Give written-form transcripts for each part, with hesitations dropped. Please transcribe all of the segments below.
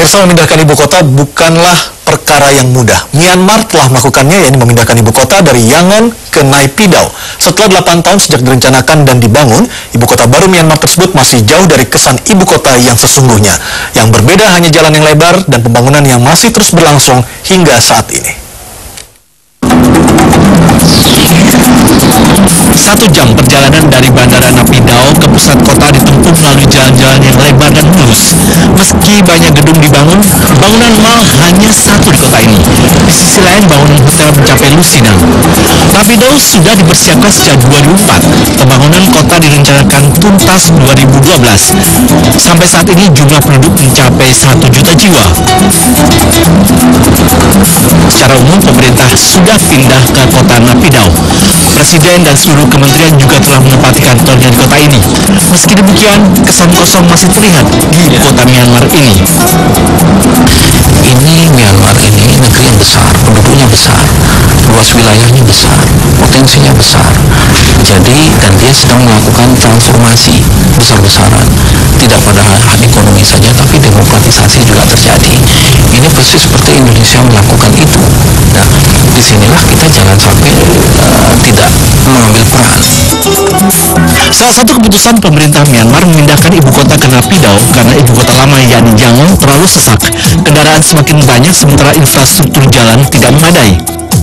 Pemirsa, memindahkan ibu kota bukanlah perkara yang mudah. Myanmar telah melakukannya, yaitu memindahkan ibu kota dari Yangon ke Naypyidaw. Setelah 8 tahun sejak direncanakan dan dibangun, ibu kota baru Myanmar tersebut masih jauh dari kesan ibu kota yang sesungguhnya. Yang berbeda hanya jalan yang lebar dan pembangunan yang masih terus berlangsung hingga saat ini. 1 jam perjalanan dari Bandara Naypyidaw ke pusat kota ditempuh melalui jalan-jalan yang lebar dan mulus. Meski banyak gedung dibangun, bangunan mal hanya satu di kota ini. Di sisi lain, bangunan hotel mencapai lusinan. Naypyidaw sudah dipersiapkan sejak 2004. Pembangunan kota direncanakan tuntas 2012. Sampai saat ini jumlah penduduk mencapai 1 juta jiwa. Secara umum, pemerintah sudah pindah ke kota Naypyidaw. Presiden dan seluruh kementerian juga telah menempati kantornya di kota ini. Meski demikian, kesan kosong masih terlihat di ibu kota Myanmar ini. Myanmar ini negeri yang besar, penduduknya besar, luas wilayahnya besar, potensinya besar. Jadi, dan dia sedang melakukan transformasi besar-besaran. Tidak pada hal ekonomi saja, tapi demokratisasi juga terjadi. Ini persis seperti Indonesia melakukan itu. Nah, disinilah kita jangan sampai tidak mengambil peran. Salah satu keputusan pemerintah Myanmar memindahkan ibu kota ke Naypyidaw karena ibu kota lama yakni Yangon terlalu sesak. Kendaraan semakin banyak sementara infrastruktur jalan tidak memadai.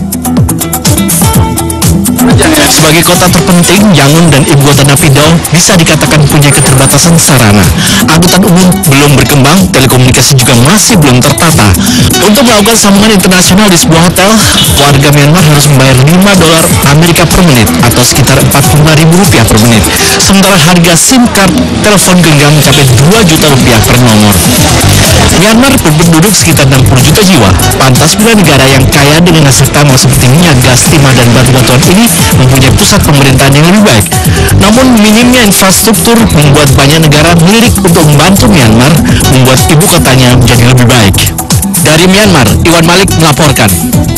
Sebagai kota terpenting, Yangon dan ibu kota Naypyidaw bisa dikatakan punya keterbatasan sarana. Angkutan umum belum berkembang, telekomunikasi juga masih belum tertata. Untuk melakukan sambungan internasional di sebuah hotel, warga Myanmar harus membayar $5 per menit atau sekitar Rp45.000 per menit. Sementara harga SIM card telepon genggam mencapai Rp2 juta per nomor. Myanmar berpenduduk sekitar 60 juta jiwa. Pantas bila negara yang kaya dengan hasil tambang seperti minyak, gas, timah, dan batu-batuan ini mempunyai pusat pemerintahan yang lebih baik. Namun minimnya infrastruktur membuat banyak negara melirik untuk membantu Myanmar membuat ibu kotanya menjadi lebih baik. Dari Myanmar, Iwan Malik melaporkan.